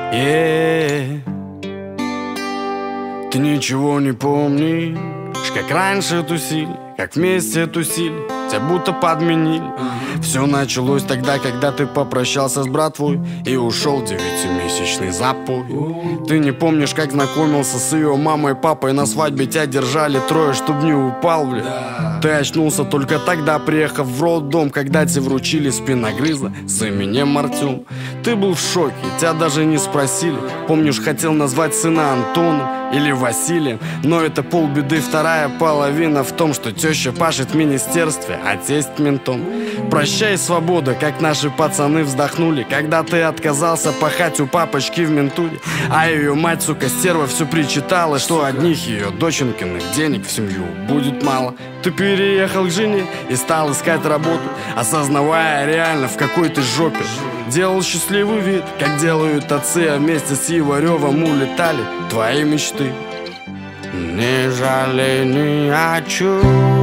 Ты ничего не помнишь, как раньше тусили, как вместе тусили, тебя будто подменили. Все началось тогда, когда ты попрощался с братвой и ушел 9-месячный запой. Ты не помнишь, как знакомился с ее мамой и папой. На свадьбе тебя держали трое, чтоб не упал, бля. Ты очнулся только тогда, приехав в роддом, когда тебе вручили спиногрыза с именем Артем. Ты был в шоке, тебя даже не спросили. Помнишь, хотел назвать сына Антоном или Василием, но это полбеды. Вторая половина в том, что теща пашет в министерстве, а тесть ментом. Прощай, свобода, как наши пацаны вздохнули, когда ты отказался пахать у папочки в ментуре. А ее мать, сука, стерва, все причитала, что одних ее доченькиных денег в семью будет мало. Ты переехал к жене и стал искать работу, осознавая реально, в какой ты жопе. Делал счастливый вид, как делают отцы, а вместе с Иваревым улетали твои мечты. Не жалей ни о чем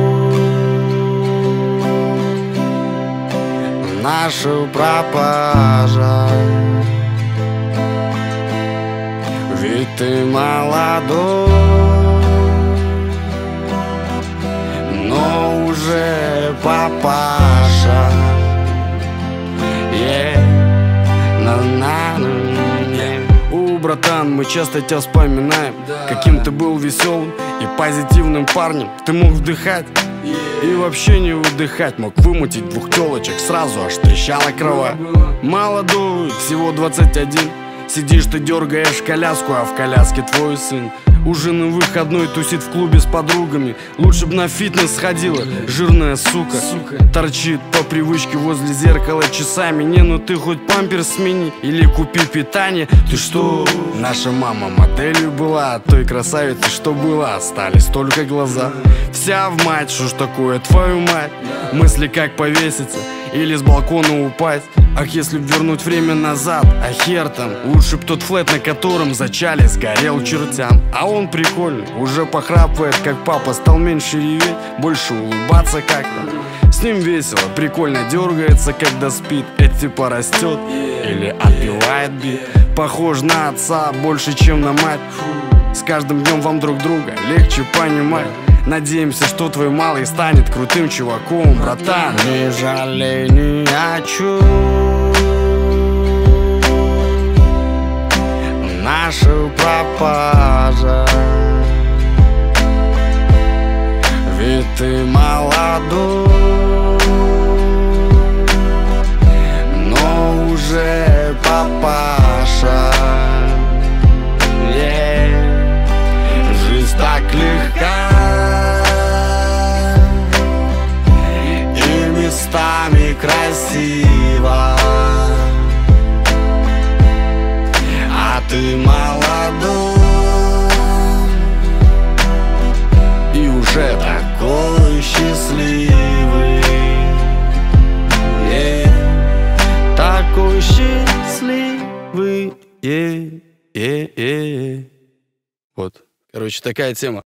нашу пропажа, ведь ты молодой, но уже папаша. Братан, мы часто тебя вспоминаем, каким ты был веселым и позитивным парнем. Ты мог вдыхать и вообще не выдыхать, мог вымутить двух телочек, сразу аж трещала крова. Молодой, всего 21, сидишь ты, дергаешь коляску, а в коляске твой сын. Уже на выходной тусит в клубе с подругами. Лучше б на фитнес сходила, жирная сука. Торчит по привычке возле зеркала часами. Не, ну ты хоть памперс смени или купи питание. Ты что? Наша мама моделью была, от той красавицы, что была, остались только глаза. Вся в мать, что ж такое, твою мать? Мысли, как повеситься или с балкона упасть. Ах, если б вернуть время назад, а хер там. Лучше б тот флэт, на котором зачали, сгорел чертям. А он прикольный, уже похрапывает, как папа. Стал меньше реветь, больше улыбаться как-то. С ним весело, прикольно дергается, когда спит. Это типа растет или отбивает бит. Похож на отца больше, чем на мать. С каждым днем вам друг друга легче понимать. Надеемся, что твой малый станет крутым чуваком, братан. Не жалей ни о чем нашу пропажа, ведь ты молодой, но уже папаша. Жизнь так легка и местами красиво, а ты молодой и уже такой счастливый, такой счастливый. Вот, короче, такая тема.